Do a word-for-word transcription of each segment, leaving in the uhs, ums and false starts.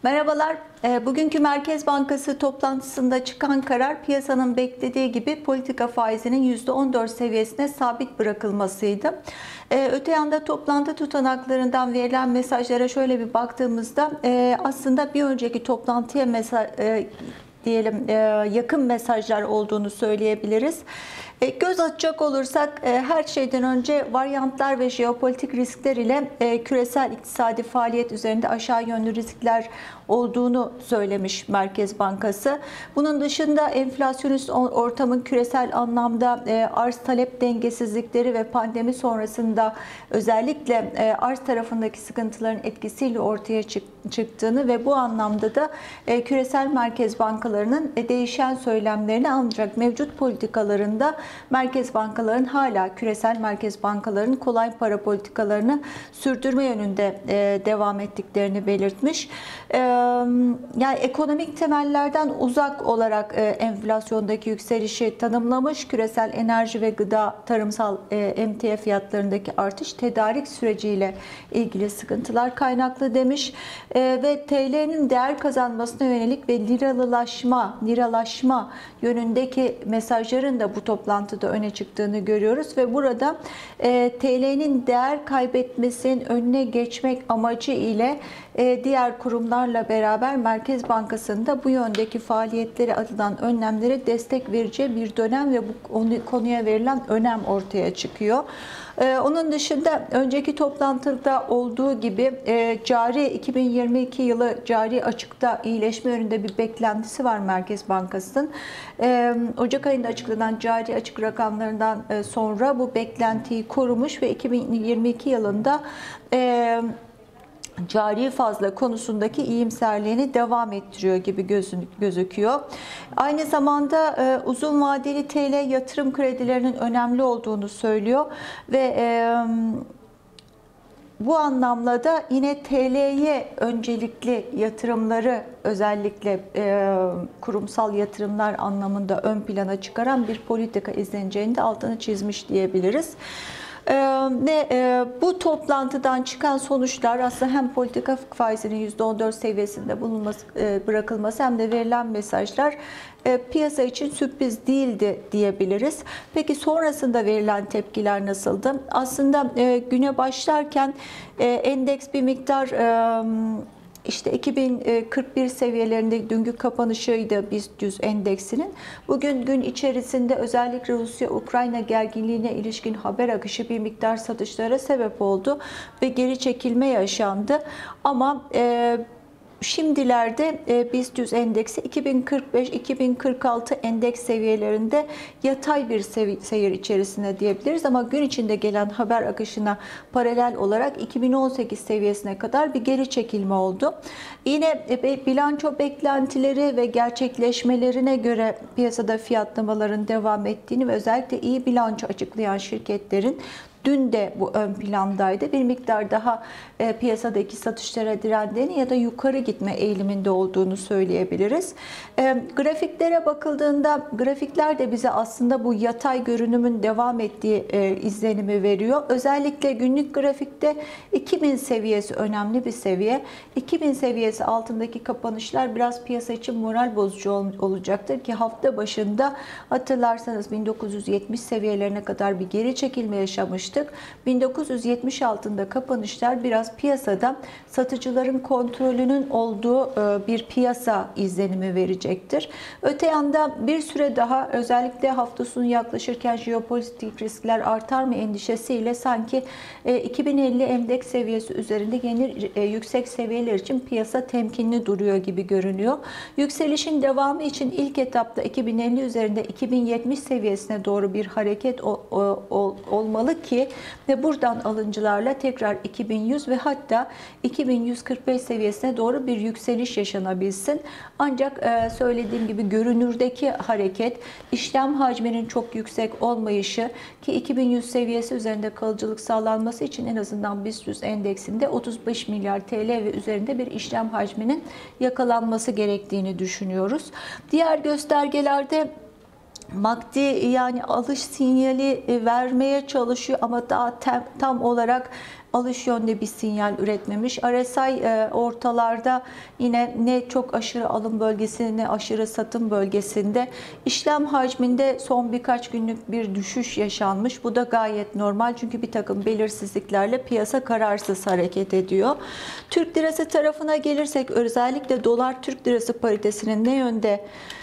Merhabalar. E, Bugünkü Merkez Bankası toplantısında çıkan karar piyasanın beklediği gibi politika faizinin yüzde on dört seviyesine sabit bırakılmasıydı. E, Öte yanda toplantı tutanaklarından verilen mesajlara şöyle bir baktığımızda e, aslında bir önceki toplantıya mesaj e, diyelim e, yakın mesajlar olduğunu söyleyebiliriz. E, göz atacak olursak e, her şeyden önce varyantlar ve jeopolitik riskler ile e, küresel iktisadi faaliyet üzerinde aşağı yönlü riskler olduğunu söylemiş Merkez Bankası. Bunun dışında enflasyonist ortamın küresel anlamda e, arz talep dengesizlikleri ve pandemi sonrasında özellikle e, arz tarafındaki sıkıntıların etkisiyle ortaya çıktığını ve bu anlamda da e, küresel merkez bankalarının e, değişen söylemlerini ancak mevcut politikalarında merkez bankaların hala küresel merkez bankalarının kolay para politikalarını sürdürme yönünde e, devam ettiklerini belirtmiş. E, yani ekonomik temellerden uzak olarak e, enflasyondaki yükselişi tanımlamış. Küresel enerji ve gıda, tarımsal e, emtia fiyatlarındaki artış tedarik süreciyle ilgili sıkıntılar kaynaklı demiş. E, ve T L'nin değer kazanmasına yönelik ve liralılaşma, liralaşma yönündeki mesajların da bu toplantıda öne çıktığını görüyoruz ve burada e, T L'nin değer kaybetmesinin önüne geçmek amacı ile e, diğer kurumlarla beraber Merkez Bankası'nda bu yöndeki faaliyetleri alınan önlemlere destek vereceği bir dönem ve bu konuya verilen önem ortaya çıkıyor. Ee, onun dışında önceki toplantıda olduğu gibi e, cari iki bin yirmi iki yılı cari açıkta iyileşme yönünde bir beklentisi var Merkez Bankası'nın. E, Ocak ayında açıklanan cari açık rakamlarından e, sonra bu beklentiyi korumuş ve iki bin yirmi iki yılında e, cari fazla konusundaki iyimserliğini devam ettiriyor gibi gözüküyor. Aynı zamanda e, uzun vadeli T L yatırım kredilerinin önemli olduğunu söylüyor ve e, bu anlamda da yine T L'ye öncelikli yatırımları özellikle e, kurumsal yatırımlar anlamında ön plana çıkaran bir politika izleneceğini de altını çizmiş diyebiliriz. Ee, ve e, bu toplantıdan çıkan sonuçlar aslında hem politika faizinin yüzde on dört seviyesinde bulunması, e, bırakılması hem de verilen mesajlar e, piyasa için sürpriz değildi diyebiliriz. Peki sonrasında verilen tepkiler nasıldı? Aslında e, güne başlarken e, endeks bir miktar e, İşte iki bin kırk bir seviyelerinde dünkü kapanışıydı BIST yüz endeksinin. Bugün gün içerisinde özellikle Rusya-Ukrayna gerginliğine ilişkin haber akışı bir miktar satışlara sebep oldu ve geri çekilme yaşandı. Ama e, şimdilerde BIST yüz endeksi iki bin kırk beş iki bin kırk altı endeks seviyelerinde yatay bir seyir içerisinde diyebiliriz ama gün içinde gelen haber akışına paralel olarak iki bin on sekiz seviyesine kadar bir geri çekilme oldu. Yine bilanço beklentileri ve gerçekleşmelerine göre piyasada fiyatlamaların devam ettiğini ve özellikle iyi bilanço açıklayan şirketlerin dün de bu ön plandaydı. Bir miktar daha e, piyasadaki satışlara direndiğini ya da yukarı gitme eğiliminde olduğunu söyleyebiliriz. E, grafiklere bakıldığında grafikler de bize aslında bu yatay görünümün devam ettiği e, izlenimi veriyor. Özellikle günlük grafikte iki bin seviyesi önemli bir seviye. iki bin seviyesi altındaki kapanışlar biraz piyasa için moral bozucu ol, olacaktır ki hafta başında hatırlarsanız bin dokuz yüz yetmiş seviyelerine kadar bir geri çekilme yaşamıştı. bin dokuz yüz yetmiş altında kapanışlar biraz piyasada satıcıların kontrolünün olduğu bir piyasa izlenimi verecektir. Öte yanda bir süre daha özellikle hafta sonu yaklaşırken jeopolitik riskler artar mı endişesiyle sanki iki bin elli endeks seviyesi üzerinde yeni yüksek seviyeler için piyasa temkinli duruyor gibi görünüyor. Yükselişin devamı için ilk etapta iki bin elli üzerinde iki bin yetmiş seviyesine doğru bir hareket olmalı ki ve buradan alıncılarla tekrar iki bin yüz ve hatta iki bin yüz kırk beş seviyesine doğru bir yükseliş yaşanabilsin. Ancak söylediğim gibi görünürdeki hareket, işlem hacminin çok yüksek olmayışı ki iki bin yüz seviyesi üzerinde kalıcılık sağlanması için en azından BIST yüz endeksinde otuz beş milyar T L ve üzerinde bir işlem hacminin yakalanması gerektiğini düşünüyoruz. Diğer göstergelerde maddi yani alış sinyali vermeye çalışıyor ama daha tam, tam olarak alış yönde bir sinyal üretmemiş. R S I ortalarda yine ne çok aşırı alım bölgesinde ne aşırı satım bölgesinde. İşlem hacminde son birkaç günlük bir düşüş yaşanmış. Bu da gayet normal çünkü bir takım belirsizliklerle piyasa kararsız hareket ediyor. Türk lirası tarafına gelirsek özellikle dolar Türk lirası paritesinin ne yönde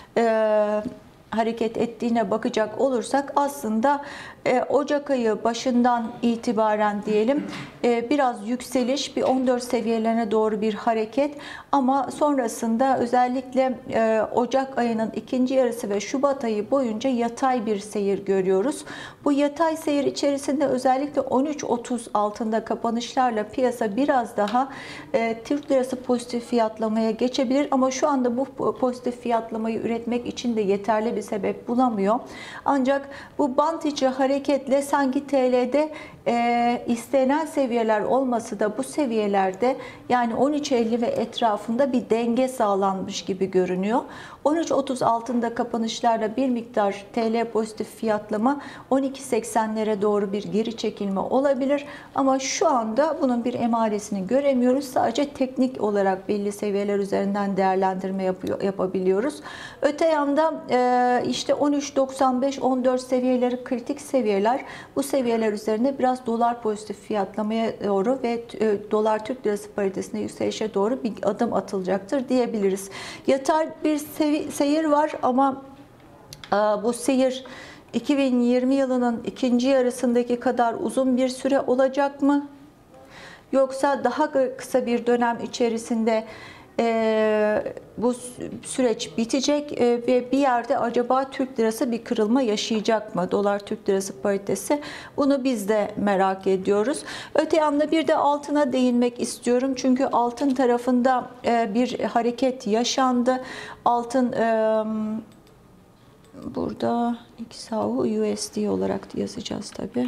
e, hareket ettiğine bakacak olursak aslında e, Ocak ayı başından itibaren diyelim e, biraz yükseliş, bir on dört seviyelerine doğru bir hareket ama sonrasında özellikle e, Ocak ayının ikinci yarısı ve Şubat ayı boyunca yatay bir seyir görüyoruz. Bu yatay seyir içerisinde özellikle on üç otuz altında kapanışlarla piyasa biraz daha e, Türk lirası pozitif fiyatlamaya geçebilir ama şu anda bu pozitif fiyatlamayı üretmek için de yeterli bir sebep bulamıyor. Ancak bu bant içi hareketle sanki T L'de e, istenen seviyeler olması da bu seviyelerde yani on üç elli ve etrafında bir denge sağlanmış gibi görünüyor. on üç otuz altında kapanışlarla bir miktar T L pozitif fiyatlama on iki seksenlere doğru bir geri çekilme olabilir. Ama şu anda bunun bir emaresini göremiyoruz. Sadece teknik olarak belli seviyeler üzerinden değerlendirme yapıyor, yapabiliyoruz. Öte yandan e, işte on üç doksan beş on dört seviyeleri kritik seviyeler. Bu seviyeler üzerinde biraz dolar pozitif fiyatlamaya doğru ve e, dolar Türk lirası paritesinde yükselişe doğru bir adım atılacaktır diyebiliriz. Yatay bir sevi seyir var ama e, bu seyir iki bin yirmi yılının ikinci yarısındaki kadar uzun bir süre olacak mı? Yoksa daha kısa bir dönem içerisinde e, bu süreç bitecek e, ve bir yerde acaba Türk lirası bir kırılma yaşayacak mı? Dolar Türk lirası paritesi. Bunu biz de merak ediyoruz. Öte yanda bir de altına değinmek istiyorum. Çünkü altın tarafında e, bir hareket yaşandı. Altın e, burada X H U U S D olarak yazacağız tabii.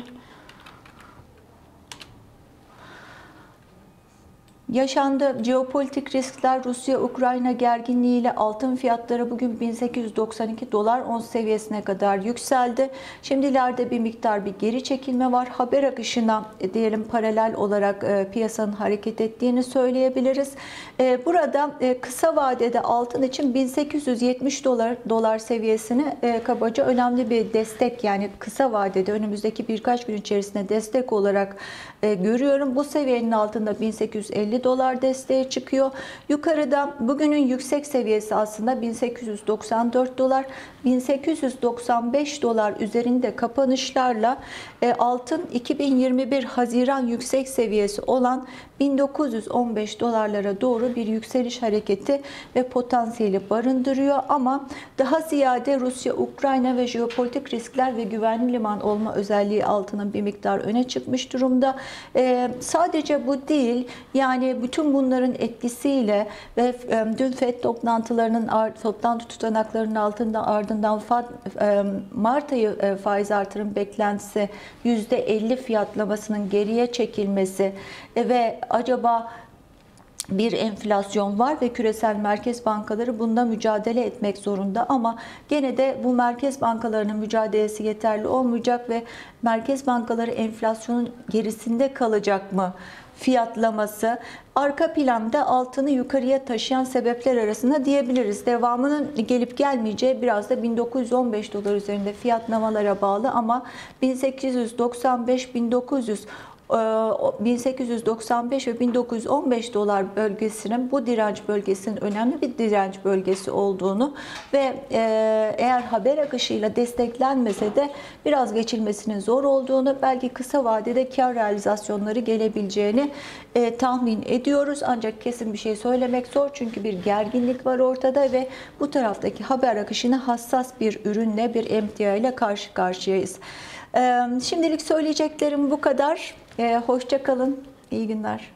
Yaşandı. Jeopolitik riskler, Rusya-Ukrayna gerginliğiyle altın fiyatları bugün bin sekiz yüz doksan iki dolar ons seviyesine kadar yükseldi. Şimdilerde bir miktar bir geri çekilme var. Haber akışına e, diyelim paralel olarak e, piyasanın hareket ettiğini söyleyebiliriz. E, burada e, kısa vadede altın için bin sekiz yüz yetmiş dolar dolar seviyesini e, kabaca önemli bir destek, yani kısa vadede önümüzdeki birkaç gün içerisinde destek olarak e, görüyorum. Bu seviyenin altında bin sekiz yüz elli dolar desteğe çıkıyor. Yukarıda bugünün yüksek seviyesi aslında bin sekiz yüz doksan dört dolar, bin sekiz yüz doksan beş dolar üzerinde kapanışlarla e, altın iki bin yirmi bir Haziran yüksek seviyesi olan bin dokuz yüz on beş dolarlara doğru bir yükseliş hareketi ve potansiyeli barındırıyor. Ama daha ziyade Rusya, Ukrayna ve jeopolitik riskler ve güvenli liman olma özelliği altının bir miktar öne çıkmış durumda. Ee, sadece bu değil, yani bütün bunların etkisiyle ve e, dün FED toplantılarının toplantı tutanaklarının altında ardından e, Mart ayı e, faiz artırım beklentisi yüzde elli fiyatlamasının geriye çekilmesi e, ve acaba bir enflasyon var ve küresel merkez bankaları bunda mücadele etmek zorunda, ama gene de bu merkez bankalarının mücadelesi yeterli olmayacak ve merkez bankaları enflasyonun gerisinde kalacak mı fiyatlaması arka planda altını yukarıya taşıyan sebepler arasında diyebiliriz. Devamının gelip gelmeyeceği biraz da bin dokuz yüz on beş dolar üzerinde fiyatlamalara bağlı, ama bin sekiz yüz doksan beş bin dokuz yüz bin sekiz yüz doksan beş ve bin dokuz yüz on beş dolar bölgesinin, bu direnç bölgesinin önemli bir direnç bölgesi olduğunu ve eğer haber akışıyla desteklenmese de biraz geçilmesinin zor olduğunu, belki kısa vadede kar realizasyonları gelebileceğini tahmin ediyoruz. Ancak kesin bir şey söylemek zor, çünkü bir gerginlik var ortada ve bu taraftaki haber akışına hassas bir ürünle, bir emtia ile karşı karşıyayız. Şimdilik söyleyeceklerim bu kadar. Hoşça kalın. İyi günler.